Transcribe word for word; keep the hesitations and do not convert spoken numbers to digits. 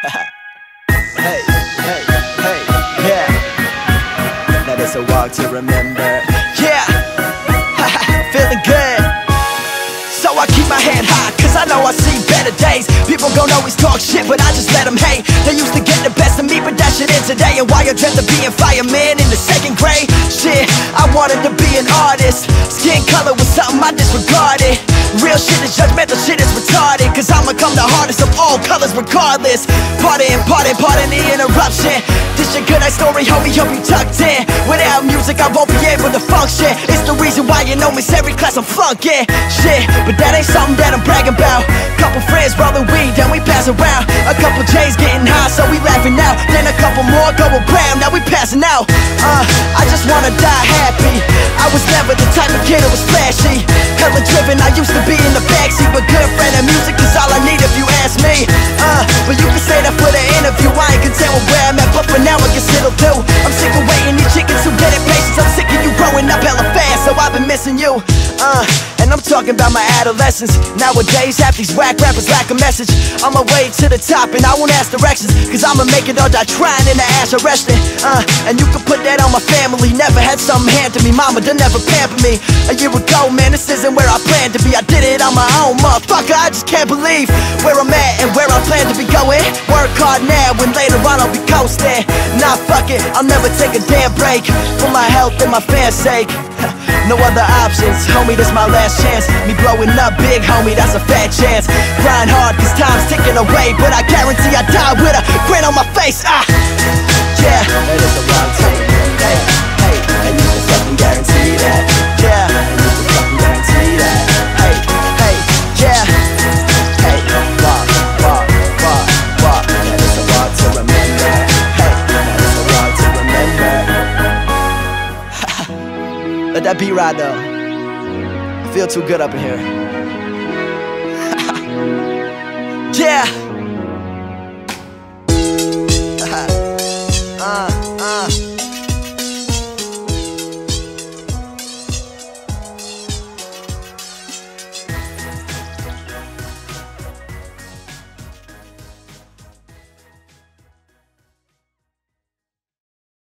Hey, hey, hey, yeah. That is a walk to remember. Yeah, feeling good. So I keep my head high, cause I know I see better days. People gon' always talk shit, but I just let them hate. They used to get the best of me, but that shit ain't today. And why I dreamt of being fireman in the second grade. Shit, I wanted to be an artist. Skin color was something I disregarded. Real shit is judgmental, shit is retarded. Cause I'ma come the hardest of all colors regardless. Partying, partying, pardon the interruption. This your good night story, homie, hope you tucked in. Without music I won't be able to function. It's the reason why you know me, every class I'm flunking. Shit, but that ain't something that I'm bragging about. Couple friends rolling weed, then we pass around. A couple J's getting high, so we laughing out. Then a couple more go around, now we passing out. Uh, I just wanna die happy. I was never the type of kid that was flashy. Hella driven, I used to be in the backseat, but good friend of music is all I need if you ask me. Uh, but you can say that for the interview. I ain't content with where I'm at, but for now I guess it'll do. I'm sick of waiting, these chickens who get impatient. I'm sick of you growing up hella fast, so I've been missing you. Uh, and I'm talking about my adolescence. Nowadays half these whack rappers lack a message. On my way to the top and I won't ask directions, cause I'ma make it or die trying in the ass arresting. Uh, and you can put that on my family. Never had something handed to me, mama done never pampered me. A year ago, man, this isn't where I planned to be. I did it on my own, motherfucker, I just can't believe where I'm at and where I plan to be going. Work hard now and later on I'll be coasting. Nah, fuck it, I'll never take a damn break. For my health and my fans' sake. No other options, homie, this my last chance. Me blowing up big, homie, that's a fat chance. Grind hard, cause time's ticking away, but I guarantee I die with a grin on my face. Ah, yeah, it is a wrong take. Hey, hey, and you can fucking guarantee that. Yeah, and you can fucking guarantee that. Hey, hey, yeah. Hey, walk, walk, walk, walk. That is a walk to remember. Hey, that is a walk to remember. Let that beat ride though. I feel too good up in here. Yeah.